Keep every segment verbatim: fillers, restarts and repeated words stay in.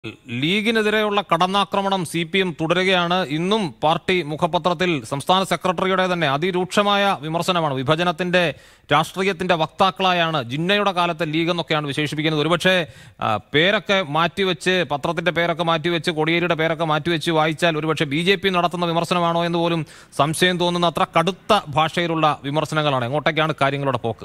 ലീഗിനെതിരെയുള്ള കടന്നാക്രമണം C P M തുടരുകയാണ്. ഇന്നും പാർട്ടി മുഖപത്രത്തിൽ സംസ്ഥാന സെക്രട്ടറിയുടെ തന്നെ അതിരൂക്ഷമായ വിമർശനമാണ്. വിഭജനത്തിന്റെ രാഷ്ട്രീയത്തിന്റെ വക്താക്കളായാണ് ജിന്നയുടെ കാലത്തെ ലീഗ് എന്നൊക്കെയാണ് വിശേഷിപ്പിക്കുന്നത്. ഒരുപക്ഷെ പേരൊക്കെ മാറ്റിവെച്ച് പത്രത്തിന്റെ പേരൊക്കെ മാറ്റിവെച്ച് കോടിയേരിയുടെ പേരൊക്കെ മാറ്റിവെച്ച് വായിച്ചാൽ ഒരുപക്ഷെ ബി ജെ പി നടത്തുന്ന വിമർശനമാണോ എന്ന് പോലും സംശയം തോന്നുന്ന അത്ര കടുത്ത ഭാഷയിലുള്ള വിമർശനങ്ങളാണ്. എങ്ങോട്ടേക്കാണ് കാര്യങ്ങളുടെ പോക്ക്?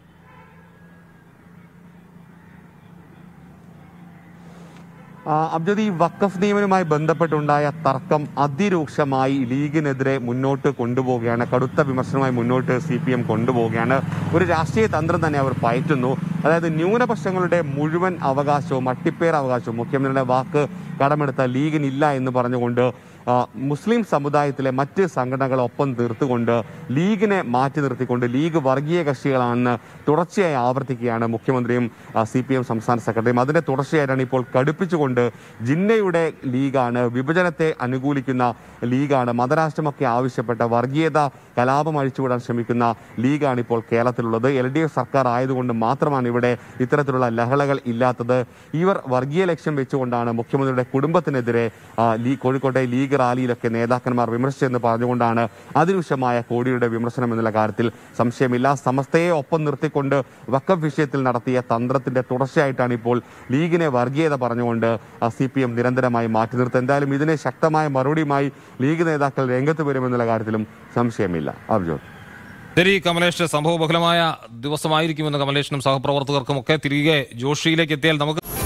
അബ്ജദ്, ഈ വഖഫ് നിയമനവുമായി ബന്ധപ്പെട്ടുണ്ടായ തർക്കം അതിരൂക്ഷമായി ലീഗിനെതിരെ മുന്നോട്ട് കൊണ്ടുപോവുകയാണ്. കടുത്ത വിമർശനവുമായി മുന്നോട്ട് സി പി എം കൊണ്ടുപോവുകയാണ്. ഒരു രാഷ്ട്രീയ തന്ത്രം തന്നെ അവർ പയറ്റുന്നു. അതായത് ന്യൂനപക്ഷങ്ങളുടെ മുഴുവൻ അവകാശവും അട്ടിപ്പേർ അവകാശവും മുഖ്യമന്ത്രിയുടെ വാക്ക് കടമെടുത്ത ലീഗിനില്ല എന്ന് പറഞ്ഞുകൊണ്ട് മുസ്ലിം സമുദായത്തിലെ മറ്റ് സംഘടനകളൊപ്പം തീർത്തുകൊണ്ട് ലീഗിനെ മാറ്റി നിർത്തിക്കൊണ്ട് ലീഗ് വർഗീയ കക്ഷികളാണെന്ന് തുടർച്ചയായി ആവർത്തിക്കുകയാണ് മുഖ്യമന്ത്രിയും സി പി എം സംസ്ഥാന സെക്രട്ടറിയും. അതിന്റെ തുടർച്ചയായിട്ടാണ് ഇപ്പോൾ കടുപ്പിച്ചുകൊണ്ട് ജിന്നയുടെ ലീഗാണ്, വിഭജനത്തെ അനുകൂലിക്കുന്ന ലീഗാണ്, മതരാഷ്ട്രമൊക്കെ ആവശ്യപ്പെട്ട വർഗീയത കലാപം അഴിച്ചുവിടാൻ ശ്രമിക്കുന്ന ലീഗാണ് ഇപ്പോൾ കേരളത്തിലുള്ളത്. എൽ ഡി എഫ് സർക്കാർ ആയതുകൊണ്ട് മാത്രമാണ് ഇവിടെ ഇത്തരത്തിലുള്ള ലഹളകൾ ഇല്ലാത്തത്. ഇവർ വർഗീയ ലക്ഷ്യം വെച്ചുകൊണ്ടാണ് മുഖ്യമന്ത്രിയുടെ കുടുംബത്തിനെതിരെ കോഴിക്കോട്ടെ ലീഗ് റാലിയിലൊക്കെ നേതാക്കന്മാർ വിമർശിച്ചെന്ന് പറഞ്ഞുകൊണ്ടാണ് അതിരൂക്ഷമായ കോടിയുടെ വിമർശനം എന്നുള്ള കാര്യത്തിൽ സംശയമില്ല. സമസ്തയെ ഒപ്പം നിർത്തിക്കൊണ്ട് വഖഫ് വിഷയത്തിൽ നടത്തിയ തന്ത്രത്തിന്റെ തുടർച്ചയായിട്ടാണ് ഇപ്പോൾ ലീഗിനെ വർഗീയത പറഞ്ഞുകൊണ്ട് സി പി എം നിരന്തരമായി മാറ്റി നിർത്തുന്നത്. എന്തായാലും ഇതിനെ ശക്തമായ മറുപടിയുമായി ലീഗ് നേതാക്കൾ രംഗത്ത് വരുമെന്നുള്ള കാര്യത്തിലും സംശയമില്ല. അബ്ജോദ്, ശരി കമലേഷ്, സംഭവബഹുലമായ ദിവസമായിരിക്കുമെന്ന് കമലേഷിനും സഹപ്രവർത്തകർക്കും ഒക്കെ. തിരികെ ജോഷിയിലേക്ക് എത്തിയാൽ നമുക്ക്